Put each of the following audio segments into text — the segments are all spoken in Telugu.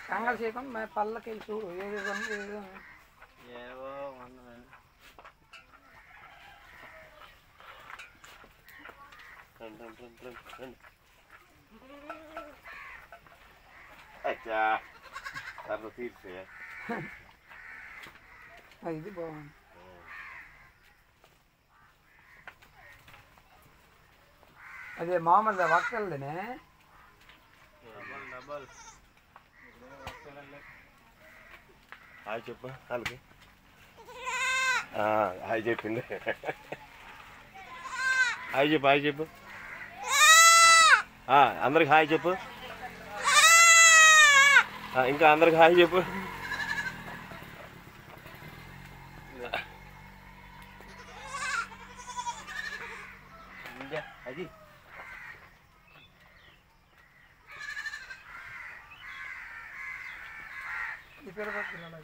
కంగారు చేయకుండా మేము పళ్ళకి వెళ్ళి చూడు ఏదో ఏదో ఏవో ఉన్నాను. అచ్చా అట్లా తీర్చే ఇది బాగుంది. అదే మామూలు వక్కలనే డబల్ హాయ్ చెప్పు వాళ్ళకి హాయ్ చెప్పింది హాయ్ చెప్పు అందరికి హాయ్ చెప్పు ఇంకా అందరికి హాయ్ చెప్పు అది ఇక్కడ పట్టుకున్నాను.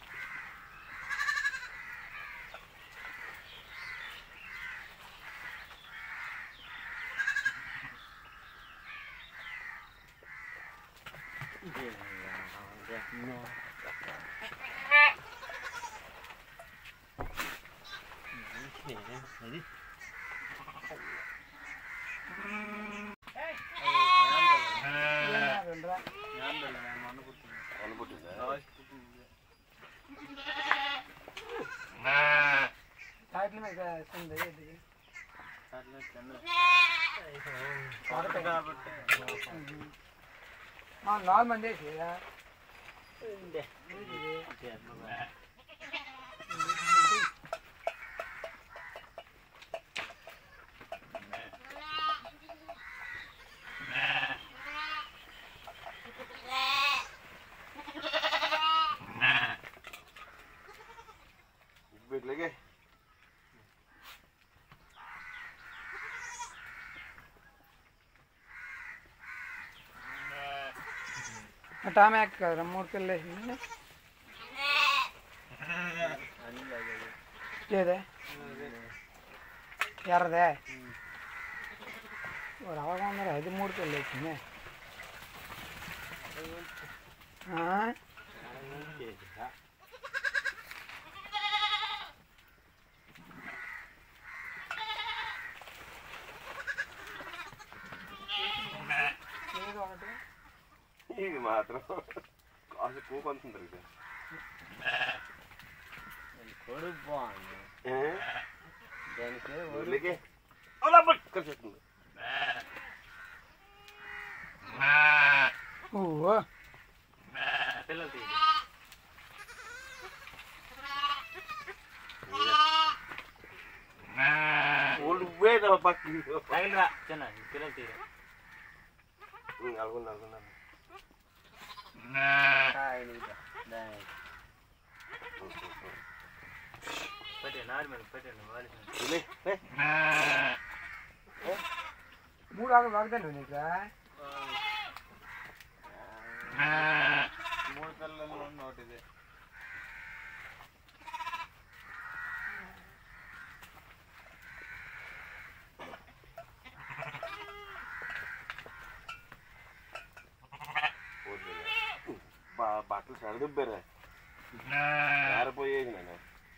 నార్మల్ చేసి लगे टाइम एक मोड़ के ले ఏదే ఎర్రదే రవగా ఉన్నారు 13 పెళ్ళి వచ్చింది ఇది మాత్రం కాసు కూకుంటుంది ఇది కొడుకు బాగుంది దానికి ఊర్లకి అలా పట్టుకొచ్చేస్తుంది ఓ పిల్లలు తీసి ఊళ్ళు పోయేదా పక్కకి తగిలిరా చిన్న పిల్లలు తీరు నలుగురు పెట్టే నార్మల్ పెట్టండి వాళ్ళు మూడు ఆకులు వాడతాను నీకు 3 పిల్లలు నోటిది బట్టలు సరిదిబ్బారా ఆరిపోయేసి నేను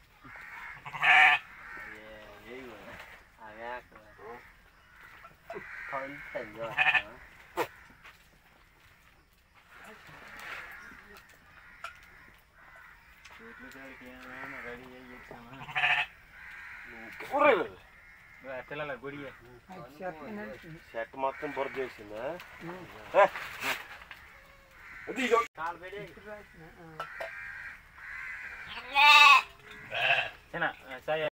పిల్లల గుడి షర్ట్ మొత్తం బొర చేసిందా చిన్న